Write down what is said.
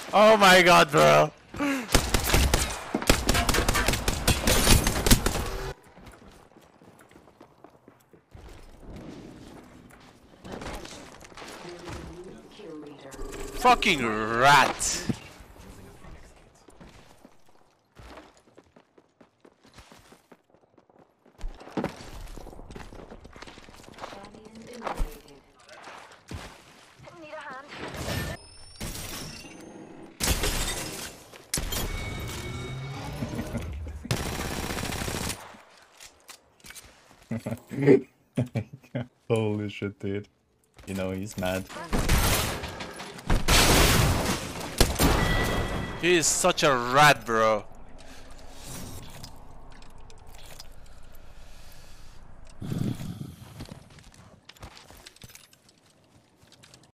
Oh my god, bro. Fucking rat. Holy shit, dude. You know he's mad. He is such a rat, bro.